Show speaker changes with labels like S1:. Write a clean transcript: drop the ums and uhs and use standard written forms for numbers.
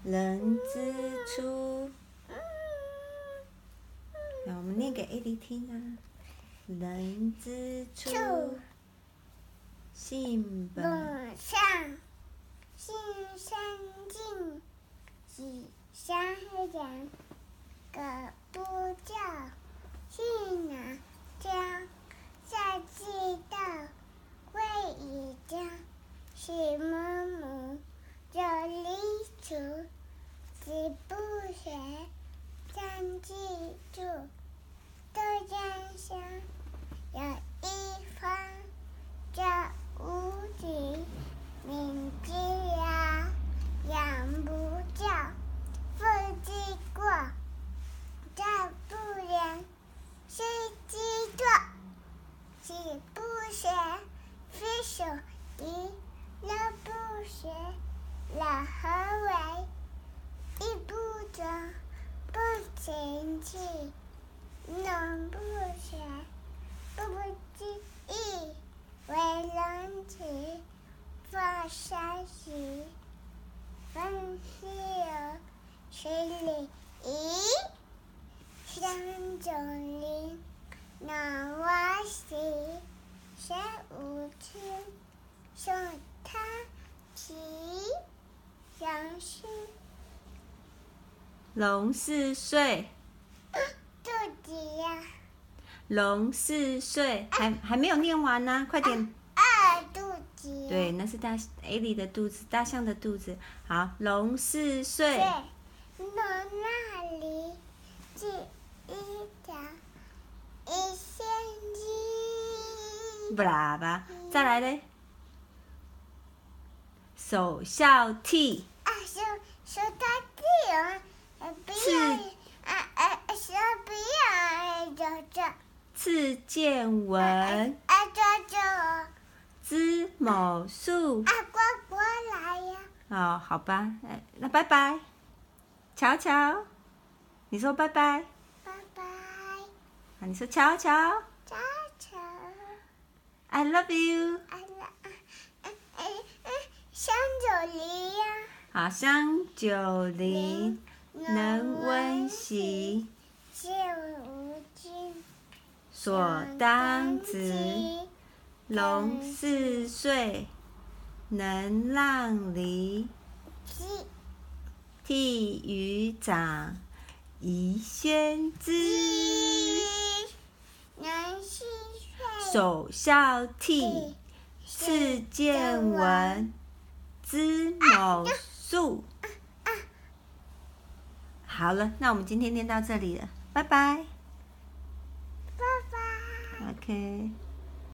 S1: 人之初。那我们念给艾莉听啊。人之初，性本
S2: 善，性相近，习相远。葛不教，性乃彰。下之道，贵以专。使母母，有理数。子不学，三季著。豆浆香，有一方。教无极，民之良。养不教，父之过。教不严，师之惰。子不学，非所宜。乐不学，乐何为？义不专，不勤戚。农不学，不知义。为人子，发三习。分昔有，十里夷。三九龄，能瓦席。三五七，送他齐。杨氏。
S1: 龙4岁。
S2: 肚子呀。
S1: 龙4岁，还没有念完呢，快点。
S2: 肚子。
S1: 对，那是艾莉的肚子，大象的肚子。好，龙4岁。
S2: 龙那里，第一条，一线鸡。
S1: 不啦吧，再来嘞。首孝悌。
S2: 手他弟啊，不要不要这。
S1: 次见闻。知某数。
S2: 过来呀。
S1: 哦，好吧，那拜拜。乔乔，你说拜拜。
S2: 拜拜。
S1: 你说乔乔。
S2: 乔乔。
S1: I love you。
S2: 香九龄呀。
S1: 好，香九龄，能温席。
S2: 见无君，
S1: 所当执。龙4岁，能让梨。悌于长，宜先知。首孝悌，次见闻，知某数。好了，那我们今天念到这里了，拜拜。
S2: 拜拜。
S1: OK。